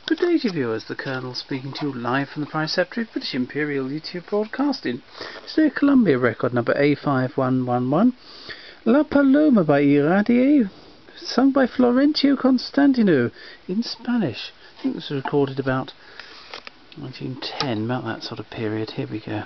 Good day to viewers, the Colonel speaking to you live from the Preceptory of British Imperial YouTube Broadcasting. Today Columbia record number A5111, La Paloma by Iradier, sung by Florencio Constantino in Spanish. I think this was recorded about 1910, about that sort of period. Here we go.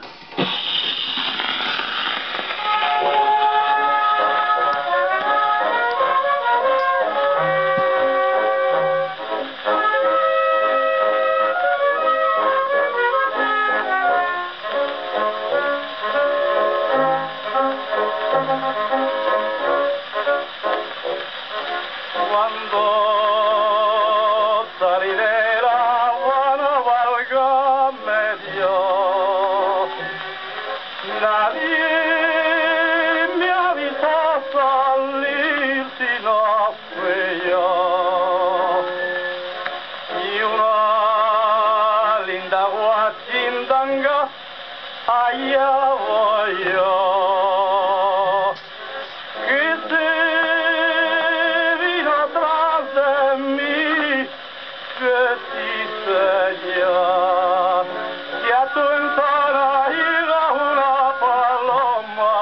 Cuando salí de La Habana, válgame Dios, nadie me avisó salir si no fui yo. Y una linda guachindanga, allá voy yo. Que a tu ventana iba una paloma,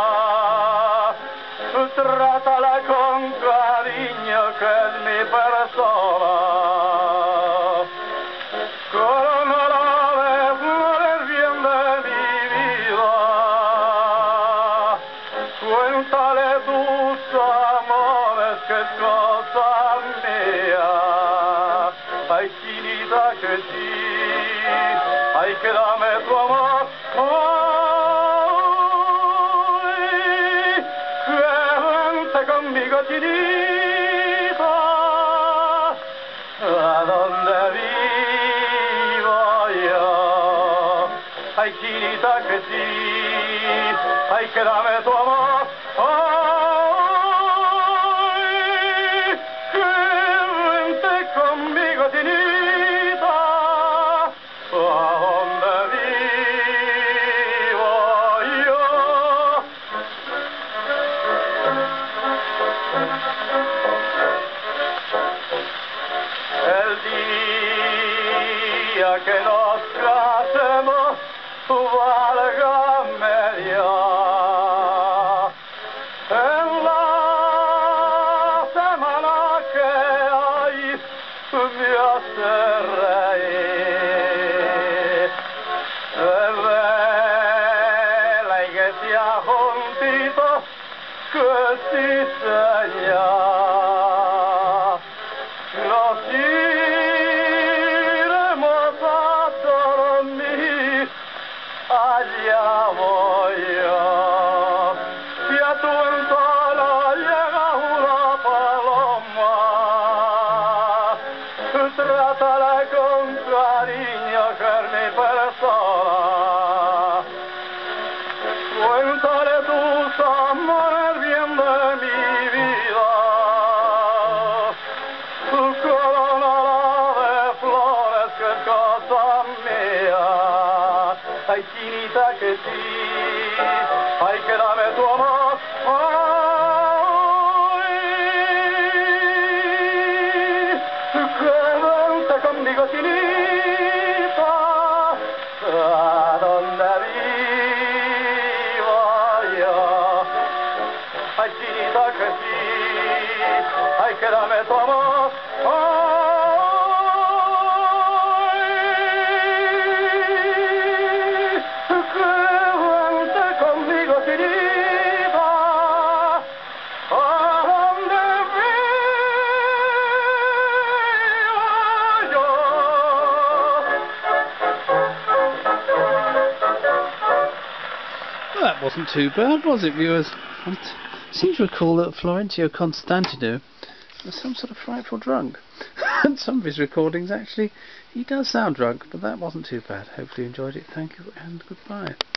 trátala con cariño que es mi persona. Coronada de flores bien de mi vida, cuéntale tus amores que es cosa mía. Ay, chinita, que sí, ay, que dame tu amor. Ay, que vente conmigo, chinita, a donde vivo yo. Ay, chinita, que sí, ay, que dame tu amor. Conmigo, chinita, a donde vivo yo. El día que nos casemos, válgame Dios. En la semana que hay me hace reír, desde la iglesia juntito, que sí señor, nos iremos a dormir, allá voy yo, y a tu ventana llega una paloma, trátala con cariño que es mi persona. Cuéntale tus amores bien de mi vida, tu coronada de flores que es cosa mía. Ay, chinita, que sí, ay, que dame tu amor. Conmigo, chinita, a donde vivo yo. Ay, chinita, que sí, ay, que dame tu amor. Ay, que vente conmigo, chinita, a donde Well, that wasn't too bad, was it, viewers? I seem to recall that Florencio Constantino was some sort of frightful drunk. And some of his recordings, actually, he does sound drunk, but that wasn't too bad. Hopefully you enjoyed it. Thank you and goodbye.